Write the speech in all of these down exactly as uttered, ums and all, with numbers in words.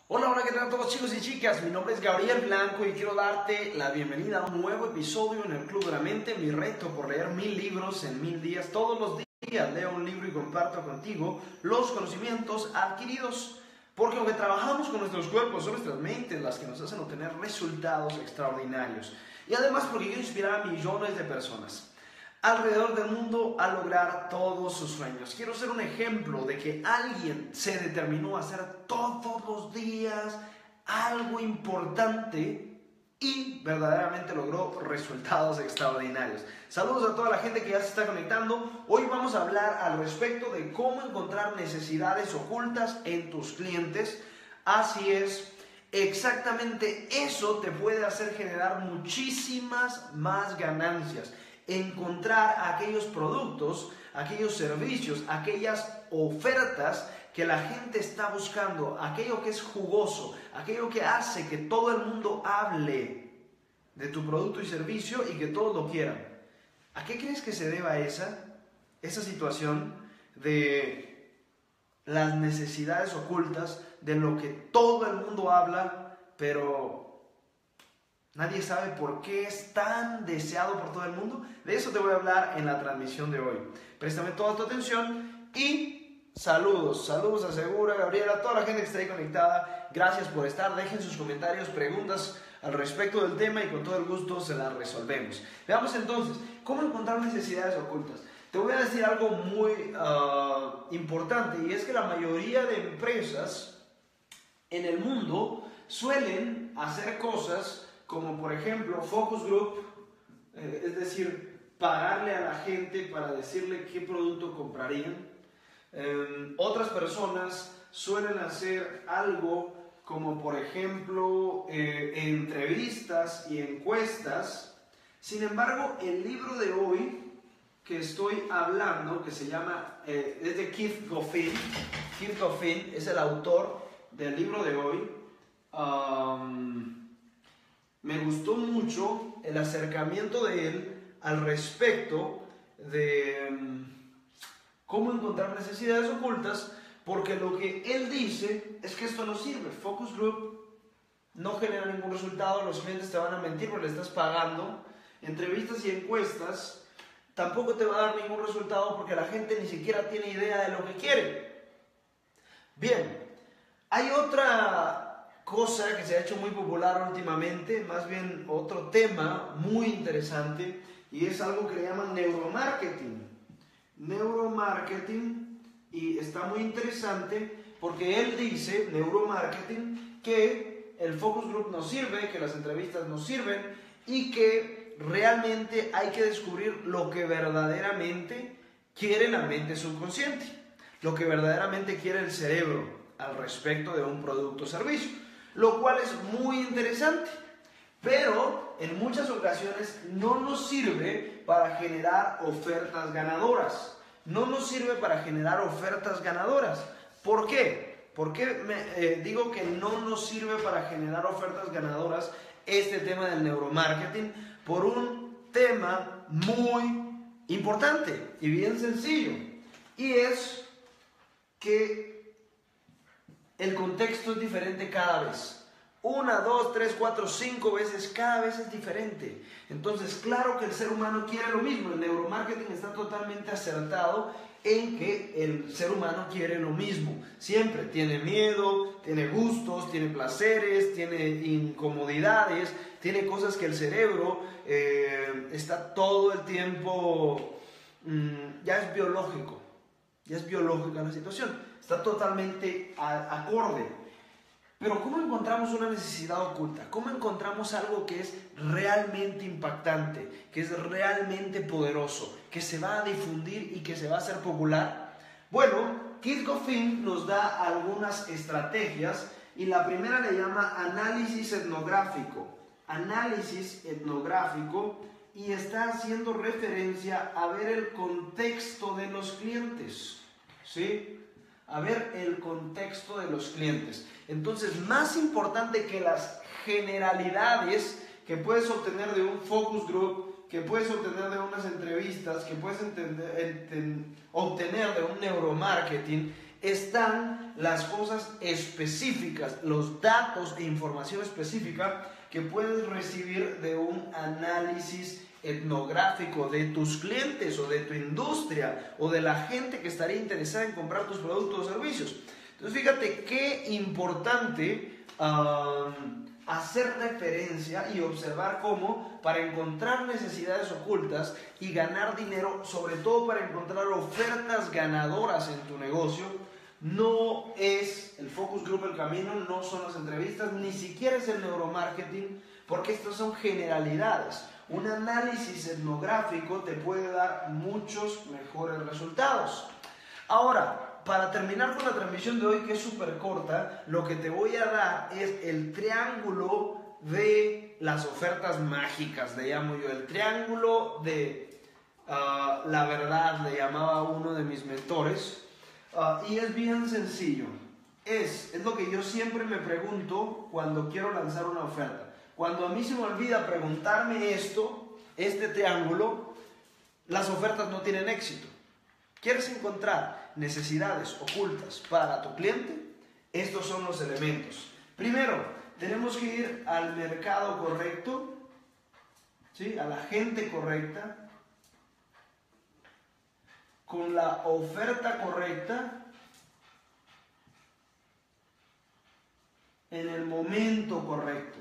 Hola, hola, ¿qué tal a todos chicos y chicas? Mi nombre es Gabriel Blanco y quiero darte la bienvenida a un nuevo episodio en el Club de la Mente, mi reto por leer mil libros en mil días. Todos los días leo un libro y comparto contigo los conocimientos adquiridos, porque aunque trabajamos con nuestros cuerpos, son nuestras mentes las que nos hacen obtener resultados extraordinarios. Y además porque quiero inspirar a millones de personas alrededor del mundo a lograr todos sus sueños. Quiero ser un ejemplo de que alguien se determinó a hacer todos los días algo importante y verdaderamente logró resultados extraordinarios. Saludos a toda la gente que ya se está conectando. Hoy vamos a hablar al respecto de cómo encontrar necesidades ocultas en tus clientes. Así es. Exactamente eso te puede hacer generar muchísimas más ganancias. Encontrar aquellos productos, aquellos servicios, aquellas ofertas que la gente está buscando, aquello que es jugoso, aquello que hace que todo el mundo hable de tu producto y servicio y que todos lo quieran. ¿A qué crees que se deba esa, esa situación de las necesidades ocultas, de lo que todo el mundo habla, pero nadie sabe por qué es tan deseado por todo el mundo? De eso te voy a hablar en la transmisión de hoy. Préstame toda tu atención y saludos. Saludos a Segura, Gabriela, a toda la gente que está ahí conectada. Gracias por estar. Dejen sus comentarios, preguntas al respecto del tema y con todo el gusto se las resolvemos. Veamos entonces, ¿cómo encontrar necesidades ocultas? Te voy a decir algo muy uh, importante, y es que la mayoría de empresas en el mundo suelen hacer cosas como, por ejemplo, focus group, eh, es decir, pagarle a la gente para decirle qué producto comprarían. Eh, otras personas suelen hacer algo como, por ejemplo, eh, entrevistas y encuestas. Sin embargo, el libro de hoy que estoy hablando, que se llama, eh, es de Keith Goffin. Keith Goffin es el autor del libro de hoy. Um, Me gustó mucho el acercamiento de él al respecto de um, cómo encontrar necesidades ocultas, porque lo que él dice es que esto no sirve. Focus group no genera ningún resultado, los clientes te van a mentir porque le estás pagando. Entrevistas y encuestas tampoco te va a dar ningún resultado porque la gente ni siquiera tiene idea de lo que quiere. Bien, hay otra cosa que se ha hecho muy popular últimamente, más bien otro tema muy interesante, y es algo que le llaman neuromarketing. Neuromarketing, y está muy interesante porque él dice, neuromarketing, que el focus group no sirve, que las entrevistas no sirven y que realmente hay que descubrir lo que verdaderamente quiere la mente subconsciente, lo que verdaderamente quiere el cerebro al respecto de un producto o servicio. Lo cual es muy interesante, pero en muchas ocasiones no nos sirve para generar ofertas ganadoras. No nos sirve para generar ofertas ganadoras. ¿Por qué? ¿Por qué me, eh, digo que no nos sirve para generar ofertas ganadoras este tema del neuromarketing? Por un tema muy importante y bien sencillo. Y es que el contexto es diferente cada vez. Una, dos, tres, cuatro, cinco veces, cada vez es diferente. Entonces, claro que el ser humano quiere lo mismo. El neuromarketing está totalmente acertado en que el ser humano quiere lo mismo. Siempre tiene miedo, tiene gustos, tiene placeres, tiene incomodidades, tiene cosas que el cerebro eh, está todo el tiempo, mmm, ya es biológico. Ya es biológica la situación, está totalmente a, acorde. Pero ¿cómo encontramos una necesidad oculta? ¿Cómo encontramos algo que es realmente impactante, que es realmente poderoso, que se va a difundir y que se va a hacer popular? Bueno, Keith Goffin nos da algunas estrategias y la primera le llama análisis etnográfico. Análisis etnográfico. Y está haciendo referencia a ver el contexto de los clientes, ¿sí? A ver el contexto de los clientes. Entonces, más importante que las generalidades que puedes obtener de un focus group, que puedes obtener de unas entrevistas, que puedes entender, enten, obtener de un neuromarketing, están las cosas específicas, los datos e información específica que puedes recibir de un análisis etnográfico de tus clientes o de tu industria o de la gente que estaría interesada en comprar tus productos o servicios. Entonces fíjate qué importante um, hacer referencia y observar cómo para encontrar necesidades ocultas y ganar dinero, sobre todo para encontrar ofertas ganadoras en tu negocio, no es el focus group el camino, no son las entrevistas, ni siquiera es el neuromarketing, porque estas son generalidades. Un análisis etnográfico te puede dar muchos mejores resultados. Ahora, para terminar con la transmisión de hoy, que es súper corta, lo que te voy a dar es el triángulo de las ofertas mágicas, le llamo yo, el triángulo de uh, la verdad, le llamaba uno de mis mentores, uh, y es bien sencillo. Es, es lo que yo siempre me pregunto cuando quiero lanzar una oferta. Cuando a mí se me olvida preguntarme esto, este triángulo, las ofertas no tienen éxito. ¿Quieres encontrar necesidades ocultas para tu cliente? Estos son los elementos. Primero, tenemos que ir al mercado correcto, ¿sí? A la gente correcta, con la oferta correcta, en el momento correcto.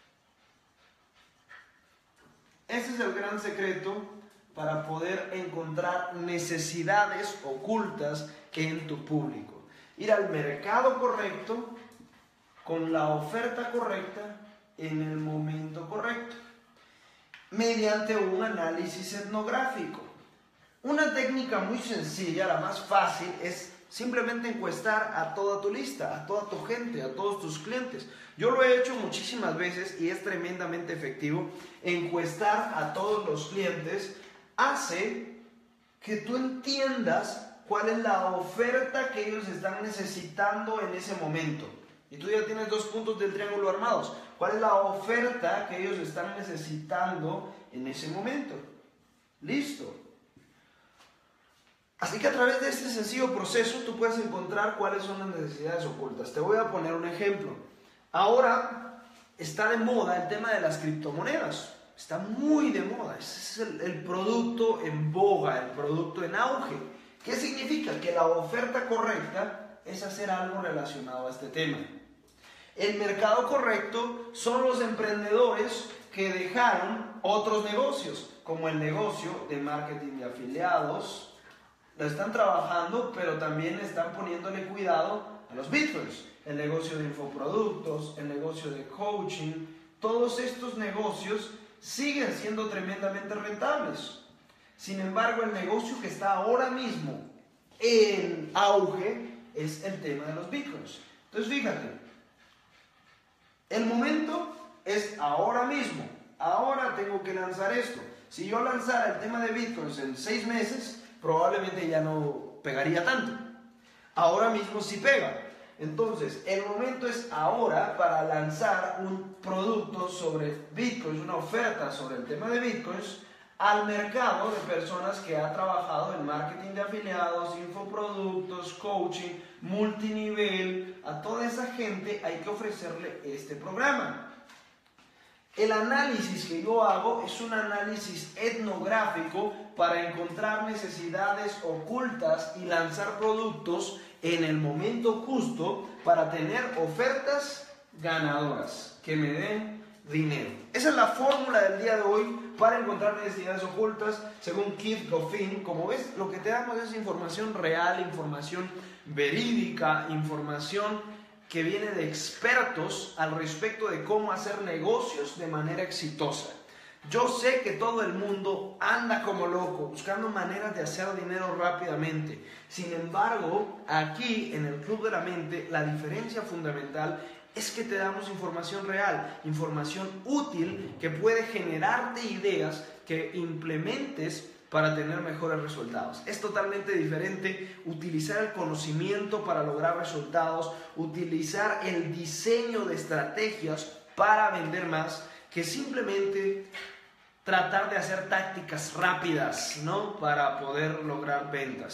Ese es el gran secreto para poder encontrar necesidades ocultas en tu público. Ir al mercado correcto, con la oferta correcta, en el momento correcto, mediante un análisis etnográfico. Una técnica muy sencilla, la más fácil, es simplemente encuestar a toda tu lista, a toda tu gente, a todos tus clientes. Yo lo he hecho muchísimas veces y es tremendamente efectivo. Encuestar a todos los clientes hace que tú entiendas cuál es la oferta que ellos están necesitando en ese momento. Y tú ya tienes dos puntos del triángulo armados. ¿Cuál es la oferta que ellos están necesitando en ese momento? Listo. Así que a través de este sencillo proceso tú puedes encontrar cuáles son las necesidades ocultas. Te voy a poner un ejemplo. Ahora está de moda el tema de las criptomonedas. Está muy de moda. Ese es el, el producto en boga, el producto en auge. ¿Qué significa? Que la oferta correcta es hacer algo relacionado a este tema. El mercado correcto son los emprendedores que dejaron otros negocios, como el negocio de marketing de afiliados. Lo están trabajando, pero también están poniéndole cuidado a los bitcoins. El negocio de infoproductos, el negocio de coaching, todos estos negocios siguen siendo tremendamente rentables. Sin embargo, el negocio que está ahora mismo en auge es el tema de los bitcoins. Entonces, fíjate, el momento es ahora mismo. Ahora tengo que lanzar esto. Si yo lanzara el tema de bitcoins en seis meses, probablemente ya no pegaría tanto. Ahora mismo sí pega. Entonces, el momento es ahora para lanzar un producto sobre bitcoins, una oferta sobre el tema de bitcoins al mercado de personas que ha trabajado en marketing de afiliados, infoproductos, coaching, multinivel. A toda esa gente hay que ofrecerle este programa. El análisis que yo hago es un análisis etnográfico para encontrar necesidades ocultas y lanzar productos en el momento justo para tener ofertas ganadoras que me den dinero. Esa es la fórmula del día de hoy para encontrar necesidades ocultas según Keith Goffin. Como ves, lo que te damos es información real, información verídica, información que viene de expertos al respecto de cómo hacer negocios de manera exitosa. Yo sé que todo el mundo anda como loco buscando maneras de hacer dinero rápidamente. Sin embargo, aquí en el Club de la Mente, la diferencia fundamental es que te damos información real, información útil que puede generarte ideas que implementes para tener mejores resultados. Es totalmente diferente utilizar el conocimiento para lograr resultados, utilizar el diseño de estrategias para vender más, que simplemente tratar de hacer tácticas rápidas, ¿no? Para poder lograr ventas.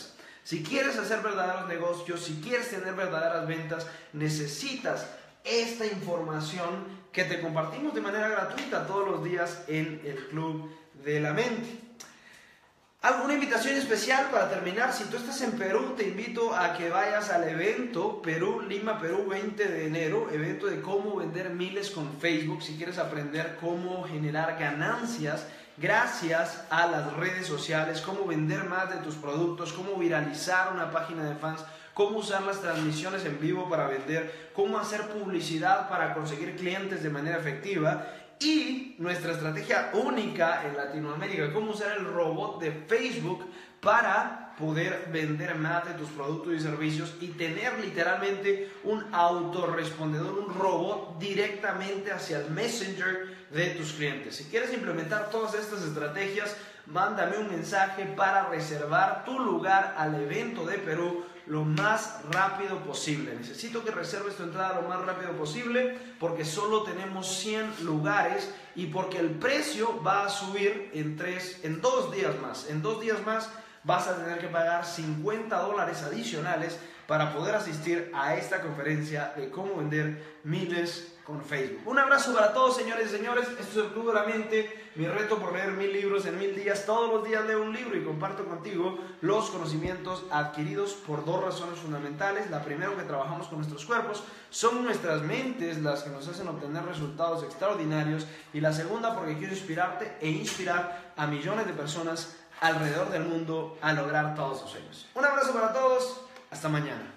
Si quieres hacer verdaderos negocios, si quieres tener verdaderas ventas, necesitas esta información que te compartimos de manera gratuita todos los días en el Club de la Mente. Alguna invitación especial para terminar: si tú estás en Perú, te invito a que vayas al evento Perú, Lima, Perú, veinte de enero, evento de cómo vender miles con Facebook. Si quieres aprender cómo generar ganancias gracias a las redes sociales, cómo vender más de tus productos, cómo viralizar una página de fans, cómo usar las transmisiones en vivo para vender, cómo hacer publicidad para conseguir clientes de manera efectiva, y nuestra estrategia única en Latinoamérica, cómo usar el robot de Facebook para poder vender más de tus productos y servicios y tener literalmente un autorrespondedor, un robot directamente hacia el Messenger de tus clientes. Si quieres implementar todas estas estrategias, mándame un mensaje para reservar tu lugar al evento de Perú lo más rápido posible. Necesito que reserves tu entrada lo más rápido posible porque solo tenemos cien lugares y porque el precio va a subir en, tres, en dos días más. En dos días más vas a tener que pagar cincuenta dólares adicionales para poder asistir a esta conferencia de cómo vender miles con Facebook. Un abrazo para todos, señores y señores. Esto es el Club de la Mente, mi reto por leer mil libros en mil días. Todos los días leo un libro y comparto contigo los conocimientos adquiridos por dos razones fundamentales. La primera, que trabajamos con nuestros cuerpos, son nuestras mentes las que nos hacen obtener resultados extraordinarios. Y la segunda, porque quiero inspirarte e inspirar a millones de personas alrededor del mundo a lograr todos sus sueños. Un abrazo para todos, hasta mañana.